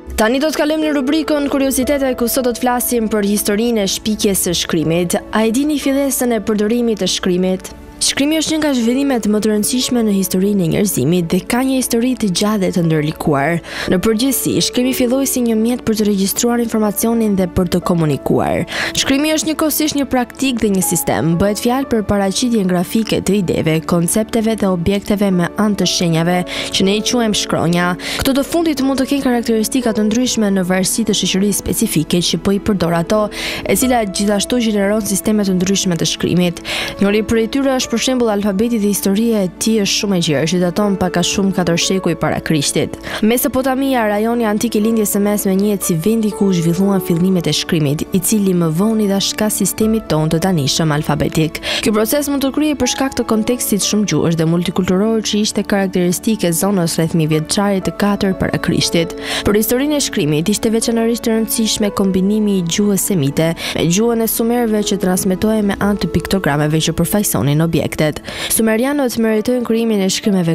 Tani do të kalojmë në rubrikën Kuriozitete, ku sot do të flasim për historinë e shpikjes së shkrimit. A e dini fillesën e përdorimit të shkrimit? Shkrimi është një nga zhvillimet më të rëndësishme në historinë e njerëzimit dhe ka një histori të gjatë dhe të ndërlikuar. Në përgjithësi, shkrimi filloi si një mjet për të regjistruar informacionin dhe për të komunikuar. Shkrimi është njëkohësisht një praktikë dhe një sistem. Bëhet fjalë për paraqitjen grafike të ideve, koncepteve dhe objekteve me anë të shenjave, që ne i quajmë shkronja. Këto të fundit mund të kenë karakteristika të ndryshme në varësi të shoqërisë specifike që po i përdor ato, e cila gjithashtu gjeneron sisteme të ndryshme të shkrimit. Njëri prej tyre është për shembull alfabeti dhe historia e tij është shumë e gjerë, që daton pak a shumë 4 shekuj para Krishtit. Mesopotamia, rajoni antik i lindjes së mesme, njihet si vendi ku u zhvilluan fillimet e shkrimit, i cili më vonë i dha shkas sistemit tonë të tanishëm alfabetik. Ky proces mund të kryhej për shkak të kontekstit shumë gjuhësh dhe multikulturor që ishte karakteristik e zonës rreth 1000 vjeçarit të 4 para Krishtit. Për historinë e shkrimit ishte veçanërisht e rëndësishme kombinimi i gjuhës semite me gjuhën e sumerëve që transmetohej me anë të piktogrameve që përfaqësonin objektet. Sumerianët meritojnë krijimin e shkrimeve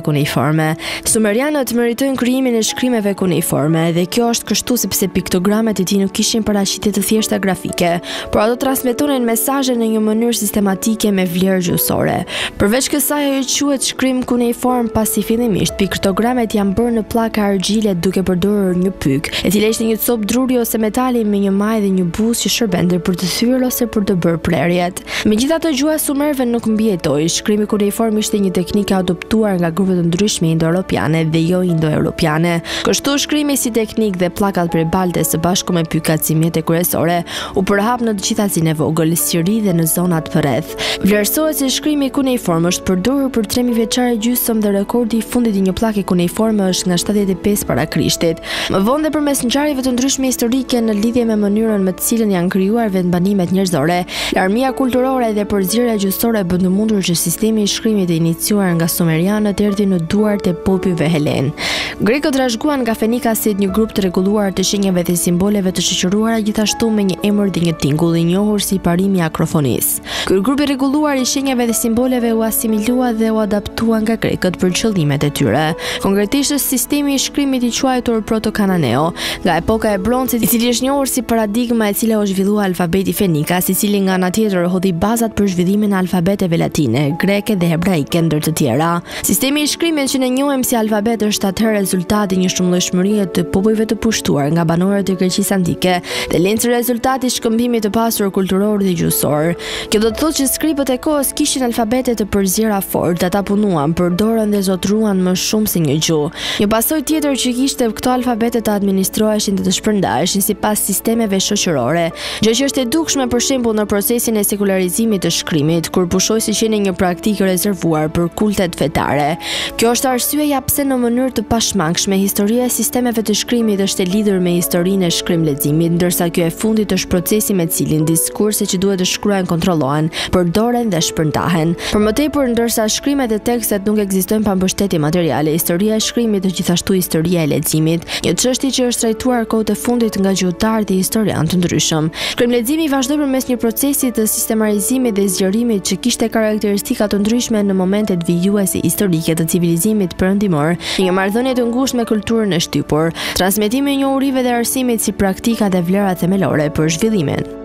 kuniforme dhe kjo është kështu sepse piktogramet e tij nuk kishin paraqitje të thjeshta grafike, por ato transmetonin mesazhe në një mënyrë sistematike me vlerë gjuhësore. Përveç kësaj, ajo quhet shkrim kuniform pasi fillimisht piktogramet janë bërë në pllaka argjile duke përdorur një pyk, e cila ishte një copë druri ose metali me një majë dhe një buzë që shërbente për të thyer ose për të bërë prerjet. Megjithatë, gjuha e sumerëve nuk mbijetoi. Shkrimi kuniform ishte një teknikë adoptuar nga grupe të ndryshme indo-europiane dhe jo indo-europiane. Kështu shkrimi si teknikë dhe pllakat prej baltes së bashku me pykat si mjete kryesore u përhap në të gjitha zinë e vogël, Siri dhe në zonat përreth. Vlerësohet se shkrimi kuniform është përdorur për 3000 vjeçare gjysmë dhe rekordi i fundit i një pllake kuniforme është nga 75 para Krishtit. Më vonë dhe përmes ngjarjeve të ndryshme historike në lidhje me mënyrën me të cilën janë krijuar vendbanimet njerëzore, larmia kulturore dhe përzierja gjyqësore bën të mundur që sistemi i shkrimit e iniciuar nga sumerianët erdhi në duart e popujve helen. Grekët trashëguan nga fenikasit një grup të rregulluar të shenjave dhe simboleve të shoqëruara gjithashtu me një emër dhe një tingull i njohur si parimi akrofonis. Ky grup i rregulluar i shenjave dhe simboleve u asimilua dhe u adaptua nga grekët për qëllimet e tyre. Konkretisht është sistemi i shkrimit i quajtur proto-kananeo, nga epoka e broncit, i cili është njohur si paradigma e cila u zhvillua alfabeti fenikas, i cili nga ana tjetër hodhi bazat për zhvillimin e alfabeteve latine, greke dhe hebraike ndër të tjera. Sistemi i shkrimit që ne njohim si alfabet është atëherë rezultati një shumëllojshmërie të popujve të pushtuar nga banorët e Greqisë antike dhe lind rezultati i shkëmbimit të pasur kulturor dhe gjuhësor. Kjo do të thotë që skripët e kohës kishin alfabete të përziera fort, ata punuan, përdorën dhe zotruan më shumë se një gjuhë. Një pasojë tjetër që kishte këto alfabete të administroheshin dhe të shpërndaheshin sipas sistemeve shoqërore, gjë që është e dukshme për shembull në procesin e sekularizimit të shkrimit, kur pushoi si qenë një praktikë rezervuar për kultet fetare. Kjo është arsyeja pse në mënyrë të pashmangshme historia e sistemeve të shkrimit është e lidhur me historinë e shkrimleximit, ndërsa kjo e fundit është procesi me cilin diskurset që duhet të shkruhen kontrollohen, përdoren dhe shpërndahen. Për më tepër, ndërsa shkrimet e tekstet nuk ekzistojnë pa mbështetje materiale, historia e shkrimit është gjithashtu historia e leximit, një çështje që është trajtuar kohët e fundit nga gjuhëtarë dhe historianë të ndryshëm. Shkrimleximi vazhdoi përmes një procesi të sistemarizimit dhe zgjerimit që kishte karakteristika të ndryshme në momentet vijuese historike të civilizimit perëndimor, një marrëdhënie të ngushtë me kulturën e shtypur, transmetimi i njohurive dhe arsimit si praktika dhe vlera themelore për zhvillimin.